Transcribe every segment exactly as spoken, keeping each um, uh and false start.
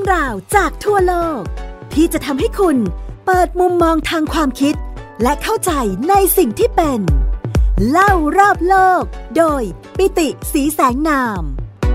รื่องราวจากทั่วโลกที่จะทำให้คุณเปิดมุมมองทางความคิดและเข้าใจในสิ่งที่เป็นเล่ารอบโลกโดยปิติ ศรีแสงนาม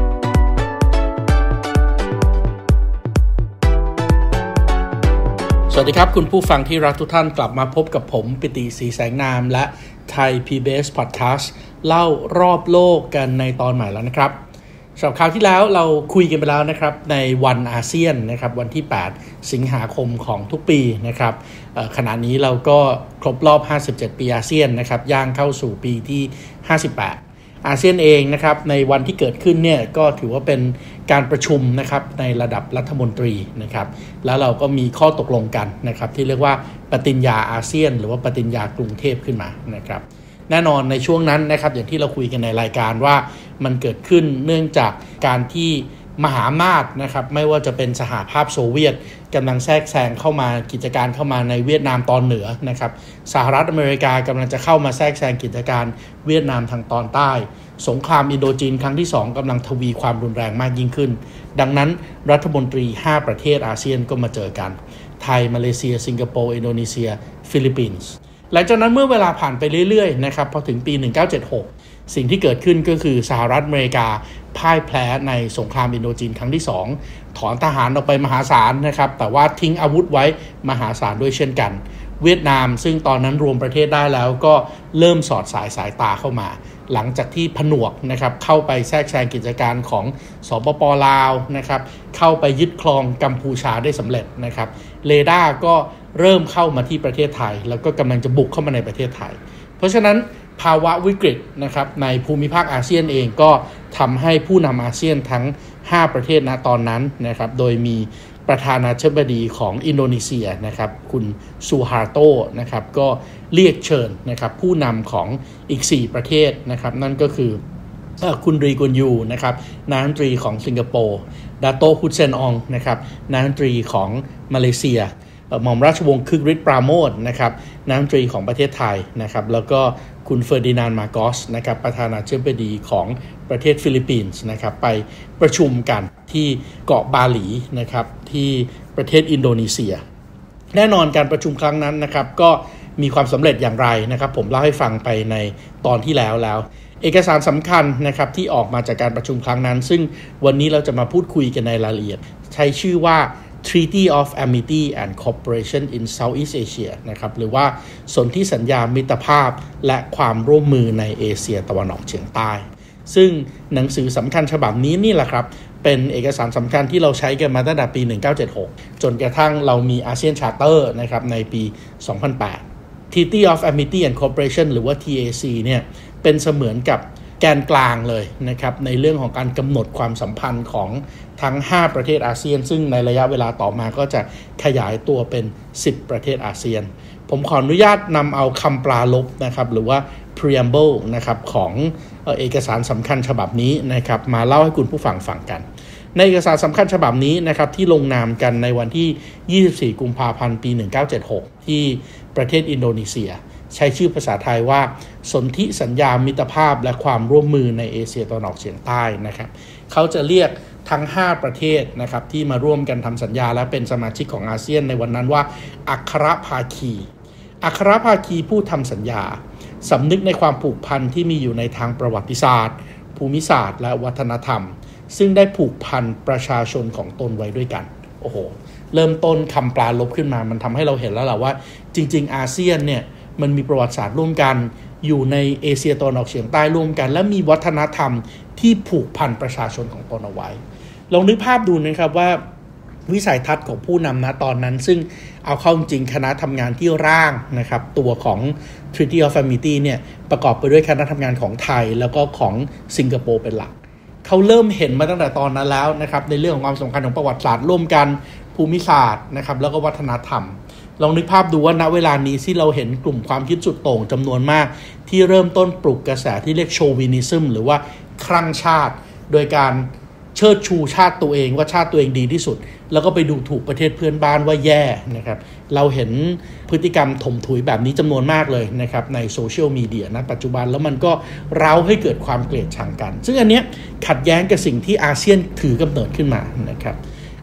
สวัสดีครับคุณผู้ฟังที่รักทุกท่านกลับมาพบกับผมปิติ ศรีแสงนามและไทย พี บี เอส Podcast เล่ารอบโลกกันในตอนใหม่แล้วนะครับสำหรับคราวที่แล้วเราคุยกันไปแล้วนะครับในวันอาเซียนนะครับวันที่แปดสิงหาคมของทุกปีนะครับขณะนี้เราก็ครบรอบห้าสิบเจ็ดปีอาเซียนนะครับย่างเข้าสู่ปีที่ห้าสิบแปดอาเซียนเองนะครับในวันที่เกิดขึ้นเนี่ยก็ถือว่าเป็นการประชุมนะครับในระดับรัฐมนตรีนะครับแล้วเราก็มีข้อตกลงกันนะครับที่เรียกว่าปฏิญญาอาเซียนหรือว่าปฏิญญากรุงเทพขึ้นมานะครับแน่นอนในช่วงนั้นนะครับอย่างที่เราคุยกันในรายการว่ามันเกิดขึ้นเนื่องจากการที่มหาอำนาจนะครับไม่ว่าจะเป็นสหภาพโซเวียตกำลังแทรกแซงเข้ามากิจการเข้ามาในเวียดนามตอนเหนือนะครับสหรัฐอเมริกากำลังจะเข้ามาแทรกแซงกิจการเวียดนามทางตอนใต้สงครามอินโดจีนครั้งที่สองกำลังทวีความรุนแรงมากยิ่งขึ้นดังนั้นรัฐมนตรีห้าประเทศอาเซียนก็มาเจอกันไทยมาเลเซียสิงคโปร์อินโดนีเซียฟิลิปปินส์หลังจากนั้นเมื่อเวลาผ่านไปเรื่อยๆนะครับพอถึงปีหนึ่งเก้าเจ็ดหกสิ่งที่เกิดขึ้นก็คือสหรัฐอเมริกาพ่ายแพ้ในสงครามอินโดจีนครั้งที่สองถอนทหารออกไปมหาศาลนะครับแต่ว่าทิ้งอาวุธไว้มหาศาลด้วยเช่นกันเวียดนามซึ่งตอนนั้นรวมประเทศได้แล้วก็เริ่มสอดสายสายตาเข้ามาหลังจากที่ผนวกนะครับเข้าไปแทรกแซงกิจการของสปป.ลาวนะครับเข้าไปยึดครองกัมพูชาได้สำเร็จนะครับเรดาร์ก็เริ่มเข้ามาที่ประเทศไทยแล้วก็กำลังจะบุกเข้ามาในประเทศไทยเพราะฉะนั้นภาวะวิกฤตนะครับในภูมิภาคอาเซียนเองก็ทำให้ผู้นำอาเซียนทั้งห้าประเทศณตอนนั้นนะครับโดยมีประธานาธิบดีของอินโดนีเซียนะครับคุณซูฮาโตนะครับก็เรียกเชิญนะครับผู้นำของอีกสี่ประเทศนะครับนั่นก็คือคุณรีกุนยูนะครับนายกรัฐมนตรีของสิงคโปร์ดาโตฮุสเซนอองนะครับนายกรัฐมนตรีของมาเลเซียหม่อมราชวงศ์คึกฤทธิ์ปราโมชนะครับนายกรัฐมนตรีของประเทศไทยนะครับแล้วก็คุณเฟอร์ดินานด์ มาโกสนะครับประธานาธิบดีของประเทศฟิลิปปินส์นะครับไปประชุมกันที่เกาะบาหลีนะครับที่ประเทศอินโดนีเซียแน่นอนการประชุมครั้งนั้นนะครับก็มีความสำเร็จอย่างไรนะครับผมเล่าให้ฟังไปในตอนที่แล้วแล้วเอกสารสำคัญนะครับที่ออกมาจากการประชุมครั้งนั้นซึ่งวันนี้เราจะมาพูดคุยกันในรายละเอียดใช้ชื่อว่า Treaty of Amity and Cooperation in Southeast Asia นะครับหรือว่าสนธิสัญญามิตรภาพและความร่วมมือในเอเชียตะวันออกเฉียงใต้ซึ่งหนังสือสำคัญฉบับนี้นี่แหละครับเป็นเอกสารสำคัญที่เราใช้กันมาตั้งแต่ปีหนึ่งเก้าเจ็ดหกจนกระทั่งเรามีอาเซียนชาร์เตอร์นะครับในปีสองพันแปด Treaty of Amity and Cooperation หรือว่า ที เอ ซี เนี่ยเป็นเสมือนกับแกนกลางเลยนะครับในเรื่องของการกำหนดความสัมพันธ์ของทั้งห้าประเทศอาเซียนซึ่งในระยะเวลาต่อมาก็จะขยายตัวเป็นสิบประเทศอาเซียนผมขออนุญาตนำเอาคำปลาลบนะครับหรือว่า preamble นะครับของเอกสารสำคัญฉบับนี้นะครับมาเล่าให้คุณผู้ฟังฟังกันในเอกสารสำคัญฉบับนี้นะครับที่ลงนามกันในวันที่ยี่สิบสี่กุมภาพันธ์ปีหนึ่งเก้าเจ็ดหกที่ประเทศอินโดนีเซียใช้ชื่อภาษาไทยว่าสนธิสัญญามิตรภาพและความร่วมมือในเอเชียตะวันออกเฉียงใต้นะครับเขาจะเรียกทั้งห้าประเทศนะครับที่มาร่วมกันทำสัญญาและเป็นสมาชิกของอาเซียนในวันนั้นว่าอัครภาคีอัครภาคีผู้ทำสัญญาสำนึกในความผูกพันที่มีอยู่ในทางประวัติศาสตร์ภูมิศาสตร์และวัฒนธรรมซึ่งได้ผูกพันประชาชนของตนไว้ด้วยกันโอ้โหเริ่มต้นคำปลาลบขึ้นมามันทำให้เราเห็นแล้วแหละว่าจริงๆอาเซียนเนี่ยมันมีประวัติศาสตร์ร่วมกันอยู่ในเอเชียตะวันออกเฉียงใต้ร่วมกันและมีวัฒนธรรมที่ผูกพันประชาชนของตนเอาไว้ลองนึกภาพดูนะครับว่าวิสัยทัศน์ของผู้นำนะตอนนั้นซึ่งเอาเข้าจริงคณะทำงานที่ร่างนะครับตัวของ Treaty of Amity เนี่ยประกอบไปด้วยคณะทำงานของไทยแล้วก็ของสิงคโปร์เป็นหลักเขาเริ่มเห็นมาตั้งแต่ตอนนั้นแล้วนะครับในเรื่องของความสำคัญของประวัติศาสตร์ร่วมกันภูมิศาสตร์นะครับแล้วก็วัฒนธรรมลองนึกภาพดูว่าณเวลานี้ที่เราเห็นกลุ่มความคิดสุดโต่งจำนวนมากที่เริ่มต้นปลุกกระแสที่เรียกโชวินิซึมหรือว่าคลั่งชาติโดยการเชิดชูชาติตัวเองว่าชาติตัวเองดีที่สุดแล้วก็ไปดูถูกประเทศเพื่อนบ้านว่าแย่นะครับเราเห็นพฤติกรรมถมถุยแบบนี้จำนวนมากเลยนะครับในโซเชียลมีเดียณปัจจุบันแล้วมันก็เร้าให้เกิดความเกลียดชังกันซึ่งอันเนี้ยขัดแย้งกับสิ่งที่อาเซียนถือกำเนิดขึ้นมานะครับ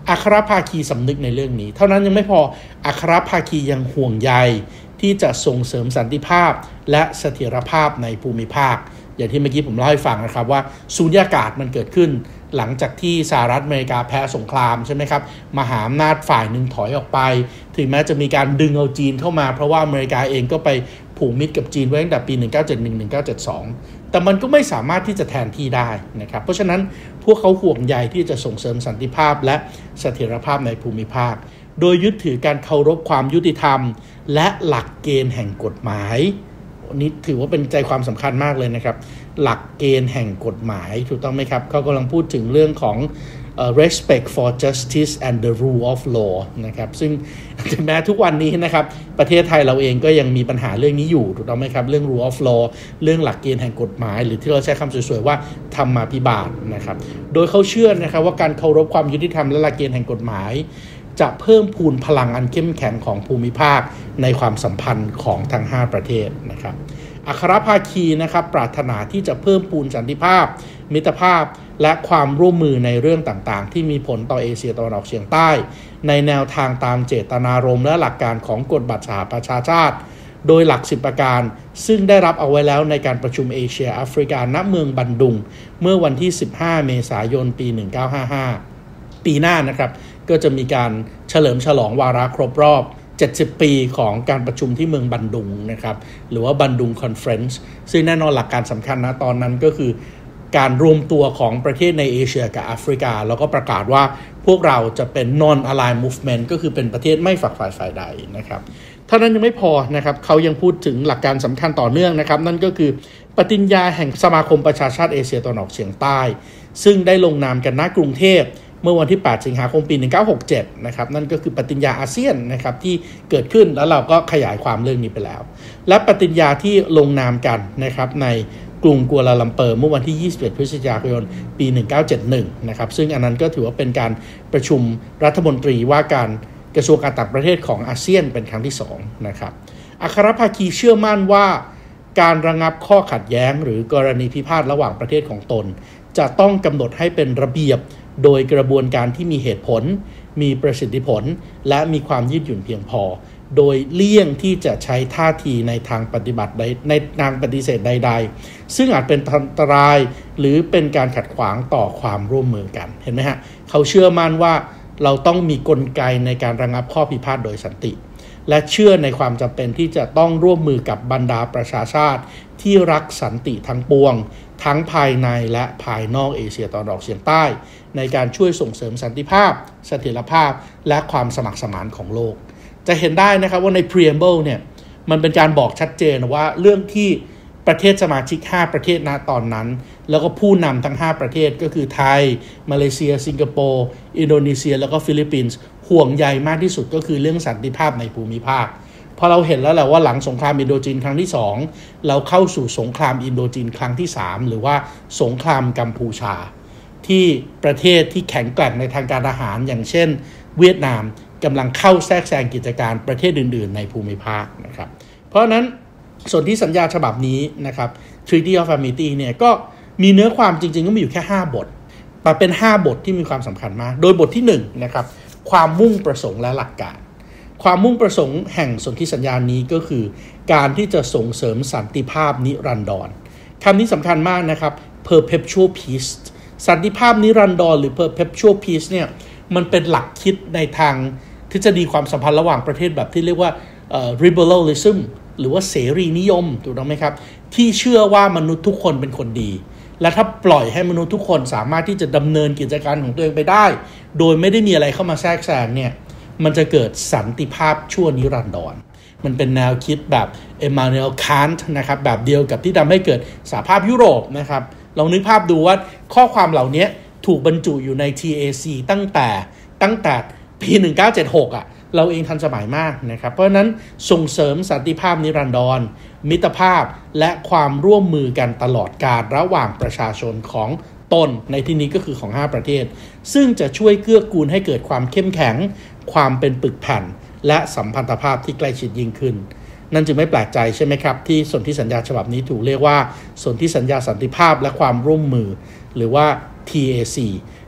อัครภาคีสำนึกในเรื่องนี้เท่านั้นยังไม่พออัครภาคียังห่วงใยที่จะส่งเสริมสันติภาพและเสถียรภาพในภูมิภาคอย่างที่เมื่อกี้ผมเล่าให้ฟังนะครับว่าสูญญากาศมันเกิดขึ้นหลังจากที่สหรัฐอเมริกาแพ้สงครามใช่ไหมครับมหาอำนาจฝ่ายหนึ่งถอยออกไปถึงแม้จะมีการดึงเอาจีนเข้ามาเพราะว่าอเมริกาเองก็ไปผูกมิตรกับจีนไว้ตั้งแต่ปี หนึ่งเก้าเจ็ดหนึ่ง หนึ่งเก้าเจ็ดสอง แต่มันก็ไม่สามารถที่จะแทนที่ได้นะครับเพราะฉะนั้นพวกเขาห่วงใยที่จะส่งเสริมสันติภาพและเสถียรภาพในภูมิภาคโดยยึดถือการเคารพความยุติธรรมและหลักเกณฑ์แห่งกฎหมายนี่ถือว่าเป็นใจความสำคัญมากเลยนะครับหลักเกณฑ์แห่งกฎหมายถูกต้องไหมครับเขากำลังพูดถึงเรื่องของ uh, respect for justice and the rule of law นะครับซึ่งถึงแม้ทุกวันนี้นะครับประเทศไทยเราเองก็ยังมีปัญหาเรื่องนี้อยู่ถูกต้องไหมครับเรื่อง rule of law เรื่องหลักเกณฑ์แห่งกฎหมายหรือที่เราใช้คำสวยๆว่าธรรมาภิบาลนะครับโดยเขาเชื่อนะครับว่าการเคารพความยุติธรรมและหลักเกณฑ์แห่งกฎหมายจะเพิ่มพูนพลังอันเข้มแข็งของภูมิภาคในความสัมพันธ์ของทั้งห้าประเทศนะครับอัครภาคีนะครับปรารถนาที่จะเพิ่มพูนสันติภาพมิตรภาพและความร่วมมือในเรื่องต่างๆที่มีผลต่อเอเชียตะวันออกเฉียงใต้ในแนวทางตามเจตนารมณ์และหลักการของกฎบัตรสหประชาชาติโดยหลักสิบประการซึ่งได้รับเอาไว้แล้วในการประชุมเอเชียแอฟริกาณเมืองบันดุงเมื่อวันที่สิบห้าเมษายนปีหนึ่งเก้าห้าห้าปีหน้านะครับก็จะมีการเฉลิมฉลองวาระครบรอบเจ็ดสิบปีของการประชุมที่เมืองบันดุงนะครับหรือว่าบันดุงคอนเฟรนซ์ซึ่งแน่นอนหลักการสำคัญนะตอนนั้นก็คือการรวมตัวของประเทศในเอเชียกับแอฟริกาแล้วก็ประกาศว่าพวกเราจะเป็น non aligned movement ก็คือเป็นประเทศไม่ฝักฝ่ายฝ่ายใดนะครับเท่านั้นยังไม่พอนะครับเขายังพูดถึงหลักการสำคัญต่อเนื่องนะครับนั่นก็คือปฏิญญาแห่งสมาคมประชาชาติเอเชียตะวันออกเฉียงใต้ซึ่งได้ลงนามกันณกรุงเทพเมื่อวันที่แปดสิงหาคมปีหนึ่งเก้าหกเจ็ดนะครับนั่นก็คือปฏิญญาอาเซียนนะครับที่เกิดขึ้นแล้วเราก็ขยายความเรื่องนี้ไปแล้วและปฏิญญาที่ลงนามกันนะครับในกรุงกัวลาลัมเปอร์เมื่อวันที่ยี่สิบเอ็ดพฤศจิกายนปีหนึ่งเก้าเจ็ดหนึ่งนะครับซึ่งอันนั้นก็ถือว่าเป็นการประชุมรัฐมนตรีว่าการกระทรวงการต่างประเทศของอาเซียนเป็นครั้งที่สองนะครับอัครภาคีเชื่อมั่นว่าการระงับข้อขัดแย้งหรือกรณีพิพาทระหว่างประเทศของตนจะต้องกำหนดให้เป็นระเบียบโดยกระบวนการที่มีเหตุผลมีประสิทธิผลและมีความยืดหยุ่นเพียงพอโดยเลี่ยงที่จะใช้ท่าทีในทางปฏิบัติใดในทางปฏิเสธใดๆซึ่งอาจเป็นอันตรายหรือเป็นการขัดขวางต่อความร่วมมือกันเห็นไหมฮะเขาเชื่อมั่นว่าเราต้องมีกลไกในการระงับข้อพิพาทโดยสันติและเชื่อในความจำเป็นที่จะต้องร่วมมือกับบรรดาประชาชาติที่รักสันติทั้งปวงทั้งภายในและภายนอกเอเชียตะวันออกเฉียงใต้ในการช่วยส่งเสริมสันติภาพเสถียรภาพและความสมัครสมานของโลกจะเห็นได้นะครับว่าใน preamble เนี่ยมันเป็นการบอกชัดเจนว่าเรื่องที่ประเทศสมาชิกห้าประเทศณตอนนั้นแล้วก็ผู้นำทั้งห้าประเทศก็คือไทยมาเลเซียสิงคโปร์อินโดนีเซียแล้วก็ฟิลิปปินส์ห่วงใยมากที่สุดก็คือเรื่องสันติภาพในภูมิภาคพอเราเห็นแล้วแหละว่าหลังสงครามอินโดจีนครั้งที่สองเราเข้าสู่สงครามอินโดจีนครั้งที่สามหรือว่าสงครามกัมพูชาที่ประเทศที่แข็งแกร่งในทางการทหารอย่างเช่นเวียดนามกำลังเข้าแทรกแซงกิจการประเทศอื่นๆในภูมิภาคนะครับเพราะนั้นส่วนที่สัญญาฉบับนี้นะครับ Treaty of Amity เนี่ยก็มีเนื้อความจริงๆก็มีอยู่แค่ห้าบทแต่เป็นห้าบทที่มีความสำคัญมากโดยบทที่หนึ่งนะครับความมุ่งประสงค์และหลักการความมุ่งประสงค์แห่งสนธิสัญญานี้ก็คือการที่จะส่งเสริมสันติภาพนิรันดรคำนี้สำคัญมากนะครับ perpetual peace สันติภาพนิรันดรหรือ perpetual peace เนี่ยมันเป็นหลักคิดในทางทฤษฎีความสัมพันธ์ระหว่างประเทศแบบที่เรียกว่า uh, liberalism หรือว่าเสรีนิยมถูกต้องไหมครับที่เชื่อว่ามนุษย์ทุกคนเป็นคนดีและถ้าปล่อยให้มนุษย์ทุกคนสามารถที่จะดำเนินกิจการของตัวเองไปได้โดยไม่ได้มีอะไรเข้ามาแทรกแซงเนี่ยมันจะเกิดสันติภาพชั่วนิรันดรมันเป็นแนวคิดแบบเอมานูเอล คานต์นะครับแบบเดียวกับที่ทำให้เกิดสหภาพยุโรปนะครับลองนึกภาพดูว่าข้อความเหล่านี้ถูกบรรจุอยู่ใน ที เอ ซี ตั้งแต่ตั้งแต่ปีหนึ่งเก้าเจ็ดหกอ่ะเราเองทันสมัยมากนะครับเพราะฉะนั้นส่งเสริมสันติภาพนิรันดรมิตรภาพและความร่วมมือกันตลอดกาลระหว่างประชาชนของตนในที่นี้ก็คือของห้าประเทศซึ่งจะช่วยเกื้อกูลให้เกิดความเข้มแข็งความเป็นปึกแผ่นและสัมพันธภาพที่ใกล้ชิดยิ่งขึ้นนั่นจึงไม่แปลกใจใช่ไหมครับที่สนธิสัญญาฉบับนี้ถูกเรียกว่าสนธิสัญญาสันติภาพและความร่วมมือหรือว่า ที เอ ซี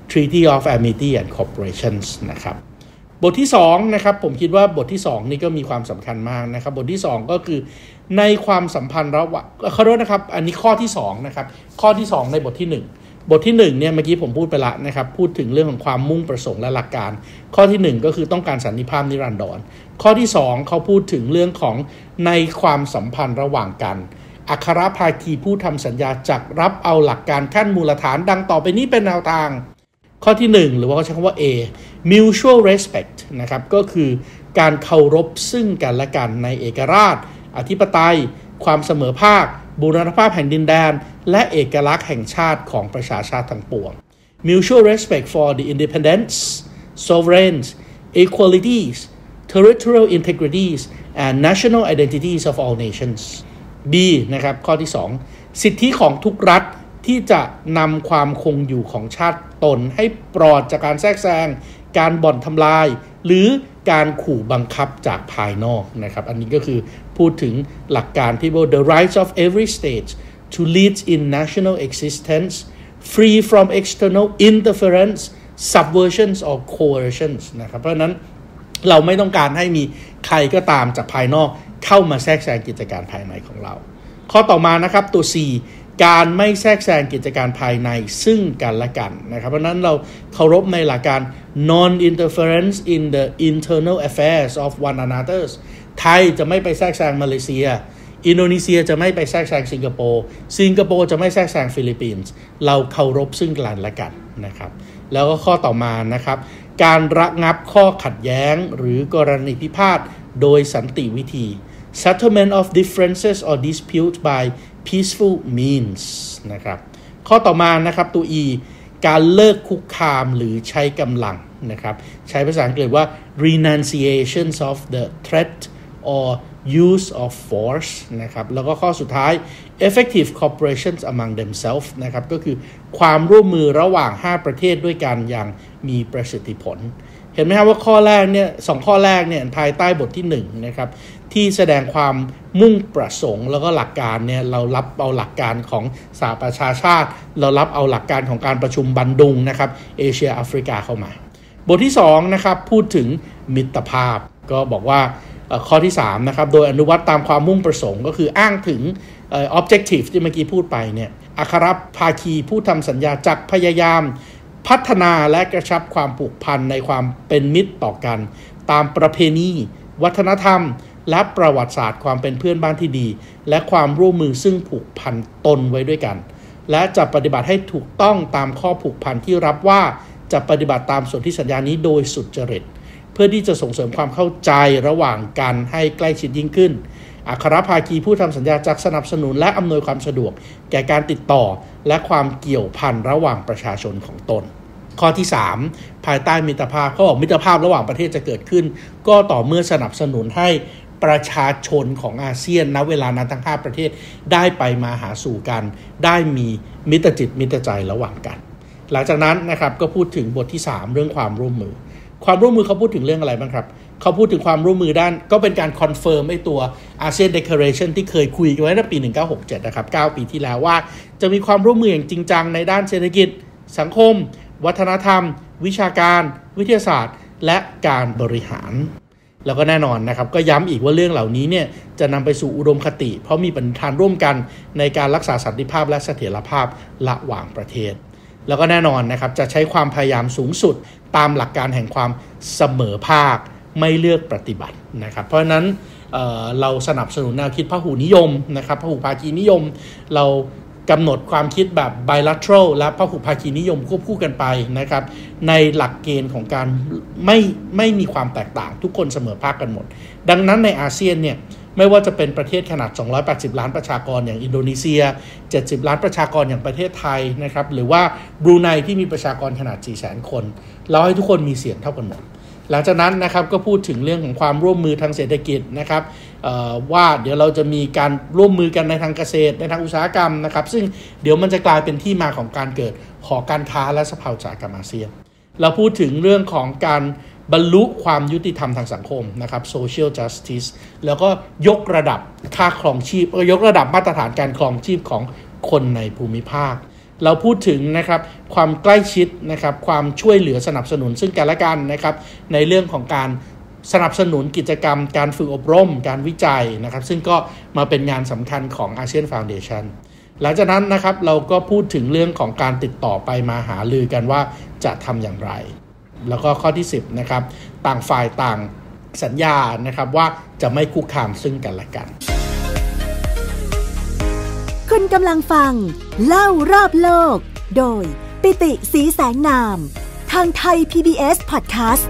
Treaty of Amity and Cooperation นะครับบทที่สองนะครับผมคิดว่าบทที่สองนี่ก็มีความสำคัญมากนะครับบทที่สองก็คือในความสัมพันธ์ระหว่างขอโทษนะครับอันนี้ข้อที่สองนะครับข้อที่สองในบทที่หนึ่งบทที่หนึ่งเนี่ยเมื่อกี้ผมพูดไปละนะครับพูดถึงเรื่องของความมุ่งประสงค์และหลักการข้อที่หนึ่งก็คือต้องการสันติภาพนิรันดรข้อที่สองเขาพูดถึงเรื่องของในความสัมพันธ์ระหว่างกันอัครภาคีผู้ทำสัญญาจักรับเอาหลักการขั้นมูลฐานดังต่อไปนี้เป็นแนวทางข้อที่หนึ่งหรือว่าเขาใช้คำว่า A mutual respect นะครับก็คือการเคารพซึ่งกันและกันในเอกราชอธิปไตยความเสมอภาคบูรณภาพแห่งดินแดนและเอกลักษณ์แห่งชาติของประชาชาติทั้งปวง mutual respect for the independence sovereignty equalities territorial integrities and national identities of all nations B นะครับข้อที่สองสิทธิของทุกรัฐที่จะนำความคงอยู่ของชาติตนให้ปลอดจากการแทรกแซงการบ่อนทำลายหรือการขู่บังคับจากภายนอกนะครับอันนี้ก็คือพูดถึงหลักการที่ว่า the rights of every state to lead in national existence free from external interference subversions or coercions นะครับเพราะฉะนั้นเราไม่ต้องการให้มีใครก็ตามจากภายนอกเข้ามาแทรกแซงกิจการภายในของเราข้อต่อมานะครับตัว C การไม่แทรกแซงกิจการภายในซึ่งกันและกันนะครับเพราะนั้นเราเคารพในหลักการ non interference in the internal affairs of one another ไทยจะไม่ไปแทรกแซงมาเลเซียอินโดนีเซียจะไม่ไปแทรกแซงสิงคโปร์สิงคโปร์จะไม่แทรกแซงฟิลิปปินส์เราเคารพซึ่งกันและกันนะครับแล้วก็ข้อต่อมานะครับการระงับข้อขัดแย้งหรือกรณีพิพาทโดยสันติวิธี settlement of differences or dispute by peaceful means นะครับข้อต่อมานะครับตัว E การเลิกคุกคามหรือใช้กำลังนะครับใช้ภาษาอังกฤษว่า renunciations of the threat or use of force นะครับแล้วก็ข้อสุดท้าย effective cooperation among themselves นะครับก็คือความร่วมมือระหว่างห้าประเทศด้วยกันอย่างมีประสิทธิผลเห็นไหมครับว่าข้อแรกเนี่ยสองข้อแรกเนี่ยภายใต้บทที่หนึ่งนะครับที่แสดงความมุ่งประสงค์แล้วก็หลักการเนี่ยเรารับเอาหลักการของสหประชาชาติเรารับเอาหลักการของการประชุมบันดุงนะครับเอเชียแอฟริกาเข้ามาบทที่สองนะครับพูดถึงมิตรภาพก็บอกว่าข้อที่สามนะครับโดยอนุวัตตามความมุ่งประสงค์ก็คืออ้างถึง objective ที่เมื่อกี้พูดไปเนี่ยอัครภาคีผู้ทำสัญญาจักพยายามพัฒนาและกระชับความผูกพันในความเป็นมิตรต่อกันตามประเพณีวัฒนธรรมและประวัติศาสตร์ความเป็นเพื่อนบ้านที่ดีและความร่วมมือซึ่งผูกพันตนไว้ด้วยกันและจะปฏิบัติให้ถูกต้องตามข้อผูกพันที่รับว่าจะปฏิบัติตามสนธิสัญญานี้โดยสุจริตเพื่อที่จะส่งเสริมความเข้าใจระหว่างกันให้ใกล้ชิดยิ่งขึ้นอัครภาคีผู้ทำสัญญาจักสนับสนุนและอำนวยความสะดวกแก่การติดต่อและความเกี่ยวพันระหว่างประชาชนของตนข้อที่สามภายใต้มิตรภาพเขาบอกมิตรภาพระหว่างประเทศจะเกิดขึ้นก็ต่อเมื่อสนับสนุนให้ประชาชนของอาเซียนณเวลานั้นทั้งห้าประเทศได้ไปมาหาสู่กันได้มีมิตรจิตมิตรใจระหว่างกันหลังจากนั้นนะครับก็พูดถึงบทที่สามเรื่องความร่วมมือความร่วมมือเขาพูดถึงเรื่องอะไรบ้างครับเขาพูดถึงความร่วมมือด้านก็เป็นการคอนเฟิร์มไอ้ตัว อาเซียน Declaration ที่เคยคุยกันไว้ในปีหนึ่งพันเก้าร้อยหกสิบเจ็ดนะครับเก้าปีที่แล้วว่าจะมีความร่วมมืออย่างจริงจังในด้านเศรษฐกิจสังคมวัฒนธรรมวิชาการวิทยาศาสตร์และการบริหารแล้วก็แน่นอนนะครับก็ย้ำอีกว่าเรื่องเหล่านี้เนี่ยจะนำไปสู่อุดมคติเพราะมีปณิธานร่วมกันในการรักษาสันติภาพและเสถียรภาพระหว่างประเทศแล้วก็แน่นอนนะครับจะใช้ความพยายามสูงสุดตามหลักการแห่งความเสมอภาคไม่เลือกปฏิบัตินะครับเพราะฉะนั้น เอ่อ เราสนับสนุนแนวคิดพหุนิยมนะครับพหุภาคีนิยมเรากำหนดความคิดแบบ bilateral และพหุภาคีนิยมควบคู่กันไปนะครับในหลักเกณฑ์ของการไม่ไม่มีความแตกต่างทุกคนเสมอภาคกันหมดดังนั้นในอาเซียนเนี่ยไม่ว่าจะเป็นประเทศขนาดสองร้อยแปดสิบล้านประชากรอย่างอินโดนีเซียเจ็ดสิบล้านประชากรอย่างประเทศไทยนะครับหรือว่าบรูไนที่มีประชากรขนาด สี่แสน คนเราให้ทุกคนมีเสียงเท่ากันหมดหลังจากนั้นนะครับก็พูดถึงเรื่องของความร่วมมือทางเศรษฐกิจนะครับว่าเดี๋ยวเราจะมีการร่วมมือกันในทางเกษตรในทางอุตสาหกรรมนะครับซึ่งเดี๋ยวมันจะกลายเป็นที่มาของการเกิดหอการค้าและสภาอุตสาหกรรมอาเซียนเราพูดถึงเรื่องของการบรรลุความยุติธรรมทางสังคมนะครับ social justice แล้วก็ยกระดับค่าครองชีพยกระดับมาตรฐานการครองชีพของคนในภูมิภาคเราพูดถึงนะครับความใกล้ชิดนะครับความช่วยเหลือสนับสนุนซึ่งกันและกันนะครับในเรื่องของการสนับสนุนกิจกรรมการฝึกอบรมการวิจัยนะครับซึ่งก็มาเป็นงานสำคัญของ อาเซียน Foundation หลังจากนั้นนะครับเราก็พูดถึงเรื่องของการติดต่อไปมาหารือกันว่าจะทำอย่างไรแล้วก็ข้อที่สิบนะครับต่างฝ่ายต่างสัญญานะครับว่าจะไม่คุกคามซึ่งกันและกันคุณกำลังฟังเล่ารอบโลกโดยปิติศรีแสงนามทางไทย พี บี เอส Podcast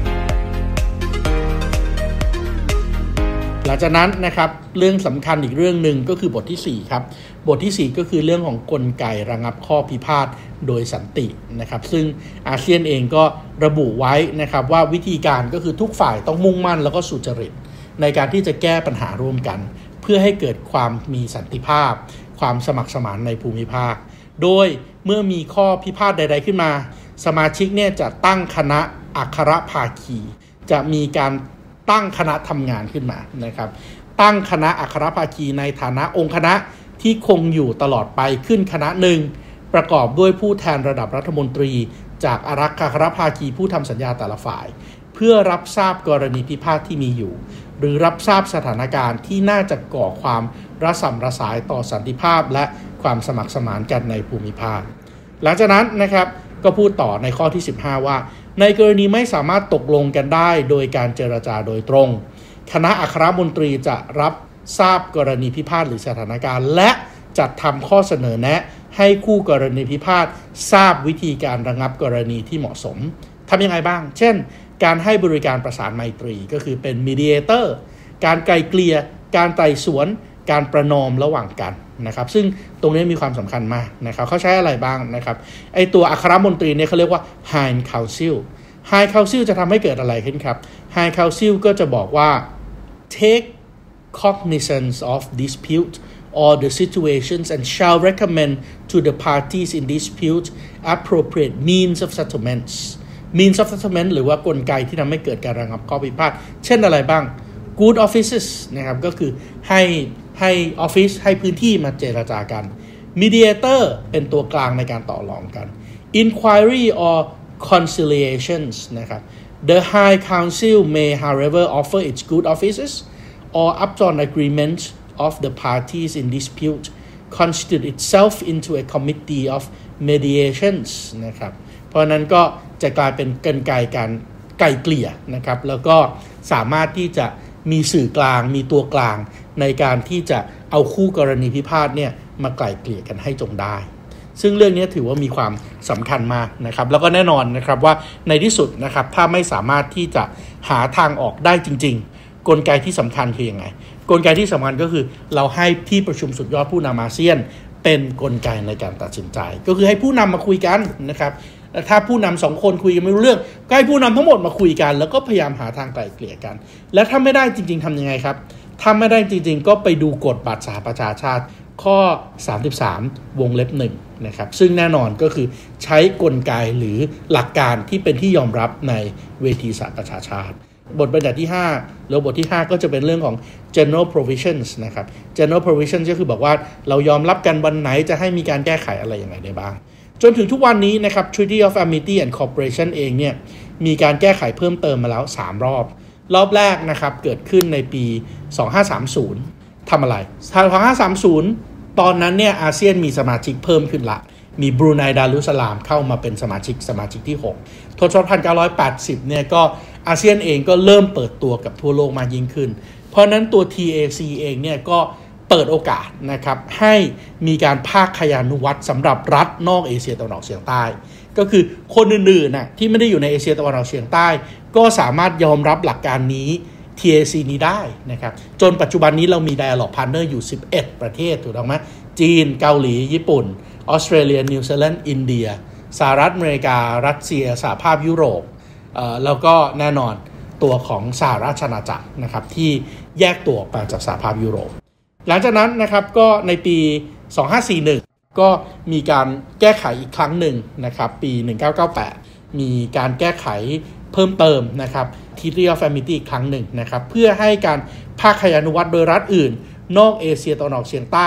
หลังจากนั้นนะครับเรื่องสำคัญอีกเรื่องหนึ่งก็คือบทที่สี่ครับบทที่สี่ก็คือเรื่องของกลไกระงับข้อพิพาทโดยสันตินะครับซึ่งอาเซียนเองก็ระบุไว้นะครับว่าวิธีการก็คือทุกฝ่ายต้องมุ่งมั่นแล้วก็สุจริตในการที่จะแก้ปัญหาร่วมกันเพื่อให้เกิดความมีสันติภาพความสมัครสมานในภูมิภาคโดยเมื่อมีข้อพิพาทใดๆขึ้นมาสมาชิกเนี่ยจะตั้งคณะอัครภาคีจะมีการตั้งคณะทำงานขึ้นมานะครับตั้งคณะอัครภาคีในฐานะองค์คณะที่คงอยู่ตลอดไปขึ้นคณะหนึ่งประกอบด้วยผู้แทนระดับรัฐมนตรีจากอารักขาอัครภาคีผู้ทำสัญญาแต่ละฝ่ายเพื่อรับทราบกรณีพิพาทที่มีอยู่หรือรับทราบสถานการณ์ที่น่าจะก่อความระส่ำระสายต่อสันติภาพและความสมัครสมานกันในภูมิภาคหลังจากนั้นนะครับก็พูดต่อในข้อที่สิบห้าว่าในกรณีไม่สามารถตกลงกันได้โดยการเจรจาโดยตรงคณะอัครมนตรีจะรับทราบกรณีพิพาทหรือสถานการณ์และจัดทำข้อเสนอแนะให้คู่กรณีพิพาททราบวิธีการระงับกรณีที่เหมาะสมทำยังไงบ้างเช่นการให้บริการประสานไมตรีก็คือเป็นมีเดียเตอร์การไกลเกลี่ยการไต่สวนการประนอมระหว่างกันนะครับซึ่งตรงนี้มีความสำคัญมากนะครับเขาใช้อะไรบ้างนะครับไอตัวอัครมนตรีเนี่ยเขาเรียกว่า High Council High Council จะทำให้เกิดอะไรขึ้นครับ High Council ก็จะบอกว่า take cognizance of dispute or the situations and shall recommend to the parties in dispute appropriate means of settlements means of settlement หรือว่ากลไกที่ทำให้เกิดการระงับข้อพิพาทเช่นอะไรบ้าง good offices นะครับก็คือให้ให้ออฟฟิศให้พื้นที่มาเจรจากัน mediator เป็นตัวกลางในการต่อรองกัน inquiry or conciliations นะครับ the High Council may however offer its good offices or upon agreement of the parties in dispute constitute itself into a committee of mediations นะครับเพราะนั้นก็จะกลายเป็นกลไกการไกล่เกลี่ยนะครับแล้วก็สามารถที่จะมีสื่อกลางมีตัวกลางในการที่จะเอาคู่กรณีพิพาทเนี่ยมาไกล่เกลี่ยกันให้จงได้ซึ่งเรื่องนี้ถือว่ามีความสำคัญมากนะครับแล้วก็แน่นอนนะครับว่าในที่สุดนะครับถ้าไม่สามารถที่จะหาทางออกได้จริงๆกลไกที่สำคัญคือยังไงกลไกที่สำคัญก็คือเราให้ที่ประชุมสุดยอดผู้นำอาเซียนเป็นกลไกในการตัดสินใจก็คือให้ผู้นำมาคุยกันนะครับถ้าผู้นำสองคนคุยกันไม่รู้เรื่องก็ให้ผู้นำทั้งหมดมาคุยกันแล้วก็พยายามหาทางไกล่เกลี่ยกันและถ้าไม่ได้จริงๆทำยังไงครับถ้าไม่ได้จริงๆก็ไปดูกฎบัตรสหประชาชาติข้อสามสิบสามวงเล็บหนึ่งนะครับซึ่งแน่นอนก็คือใช้กลไกหรือหลักการที่เป็นที่ยอมรับในเวทีสหประชาชาติบทบัญญัติที่ห้าแล้วบทที่ห้าก็จะเป็นเรื่องของ general provisions นะครับ general provisions ก็คือบอกว่าเรายอมรับกันวันไหนจะให้มีการแก้ไขอะไรอย่างไรได้บ้างจนถึงทุกวันนี้นะครับ Treaty of Amity and Cooperation เองเนี่ยมีการแก้ไขเพิ่มเติมมาแล้วสามรอบรอบแรกนะครับเกิดขึ้นในปีสองพันห้าร้อยสามสิบทำอะไรสองพันห้าร้อยสามสิบตอนนั้นเนี่ยอาเซียนมีสมาชิกเพิ่มขึ้นละมีบรูไนดารุสลามเข้ามาเป็นสมาชิกสมาชิกที่หกทศวรรษหนึ่งพันเก้าร้อยแปดสิบเนี่ยก็อาเซียนเองก็เริ่มเปิดตัวกับทั่วโลกมากยิ่งขึ้นเพราะนั้นตัว ที เอ ซี เองเนี่ยก็เปิดโอกาสนะครับให้มีการภาคขยานุวัตรสำหรับรัฐนอกเอเชียตะวันออกเฉียงใต้ก็คือคนอื่นๆน่ะที่ไม่ได้อยู่ในเอเชียตะวันออกเฉียงใต้ก็สามารถยอมรับหลักการนี้ ที เอ ซี นี้ได้นะครับจนปัจจุบันนี้เรามี Dialogue Partner อยู่สิบเอ็ดประเทศถูกต้องไหมจีนเกาหลีญี่ปุ่นออสเตรเลียนิวซีแลนด์อินเดียสหรัฐอเมริการัสเซียสหภาพยุโรปเอ่อแล้วก็แน่นอนตัวของสหราชอาณาจักรนะครับที่แยกตัวออกมาจากสหภาพยุโรปหลังจากนั้นนะครับก็ในปีสองพันห้าร้อยสี่สิบเอ็ดก็มีการแก้ไขอีกครั้งหนึ่งนะครับปีหนึ่งพันเก้าร้อยเก้าสิบแปดมีการแก้ไขเพิ่มเติมนะครับ Treaty of Amity อีกครั้งหนึ่งนะครับเพื่อให้การภาคขยานุวัตรโดยรัฐอื่นนอกเอเชียตะวันออกเฉียงใต้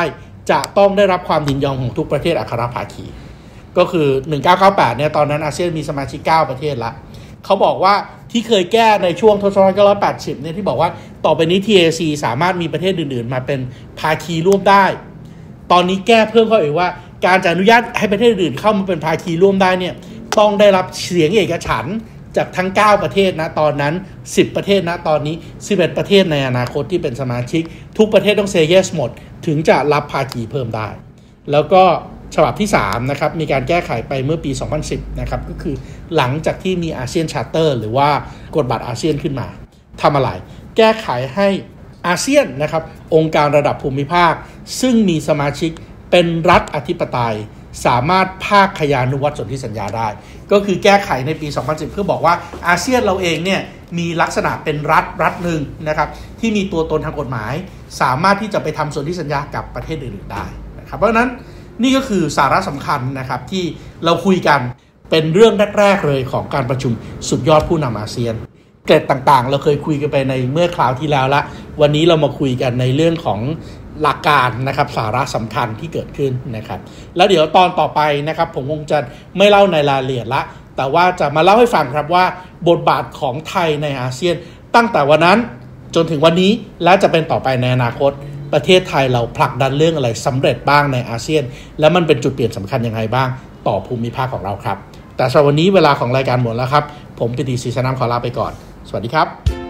จะต้องได้รับความยินยอมของทุกประเทศอัครภาคีก็คือหนึ่งพันเก้าร้อยเก้าสิบแปดเนี่ยตอนนั้นอาเซียนมีสมาชิกเก้าประเทศละเขาบอกว่าที่เคยแก้ในช่วงทศวรรษหนึ่งพันเก้าร้อยแปดสิบเนี่ยที่บอกว่าต่อไปนี้ ที เอ ซี สามารถมีประเทศอื่นๆมาเป็นภาคีร่วมได้ตอนนี้แก้เพิ่มเข้าอีกว่าการจะอนุญาตให้ประเทศอื่นเข้ามาเป็นภาคีร่วมได้เนี่ยต้องได้รับเสียงเอกฉันท์จากทั้งเก้าประเทศนะตอนนั้นสิบประเทศนะตอนนี้สิบเอ็ดประเทศในอนาคตที่เป็นสมาชิกทุกประเทศต้องเซย์เยสหมดถึงจะรับภาคีเพิ่มได้แล้วก็ฉบับที่สามนะครับมีการแก้ไขไปเมื่อปีสองพันสิบนะครับก็คือหลังจากที่มีอาเซียนชาร์เตอร์หรือว่ากฎบัตรอาเซียนขึ้นมาทำอะไรแก้ไขให้อาเซียนนะครับองค์การระดับภูมิภาคซึ่งมีสมาชิกเป็นรัฐอธิปไตยสามารถภาคขยานุวัตรสนธิสัญญาได้ก็คือแก้ไขในปีสองพันสิบเพื่อบอกว่าอาเซียนเราเองเนี่ยมีลักษณะเป็นรัฐรัฐหนึ่งนะครับที่มีตัวตนทางกฎหมายสามารถที่จะไปทำสนธิสัญญากับประเทศอื่นๆได้นะครับเพราะฉะนั้นนี่ก็คือสาระสำคัญนะครับที่เราคุยกันเป็นเรื่องแรกๆเลยของการประชุมสุดยอดผู้นำอาเซียนเกร็ดต่างๆเราเคยคุยกันไปในเมื่อคราวที่แล้วละวันนี้เรามาคุยกันในเรื่องของหลักการนะครับสาระสำคัญที่เกิดขึ้นนะครับแล้วเดี๋ยวตอนต่อไปนะครับผมคงจะไม่เล่าในรายละเอียดละแต่ว่าจะมาเล่าให้ฟังครับว่าบทบาทของไทยในอาเซียนตั้งแต่วันนั้นจนถึงวันนี้และจะเป็นต่อไปในอนาคตประเทศไทยเราผลักดันเรื่องอะไรสำเร็จบ้างในอาเซียนและมันเป็นจุดเปลี่ยนสำคัญยังไงบ้างต่อภูมิภาคของเราครับแต่สำหรับวันนี้เวลาของรายการหมดแล้วครับผมปิติศรีสนามขอลาไปก่อนสวัสดีครับ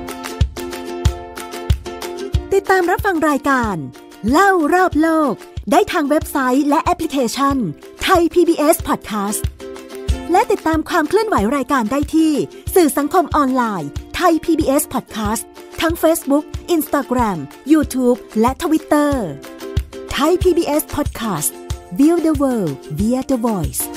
ติดตามรับฟังรายการเล่ารอบโลกได้ทางเว็บไซต์และแอปพลิเคชัน Thai พี บี เอส Podcast และติดตามความเคลื่อนไหวรายการได้ที่สื่อสังคมออนไลน์ Thai พี บี เอส Podcast ทั้ง Facebook, Instagram, YouTube และ Twitter Thai พี บี เอส Podcast View the world via the voice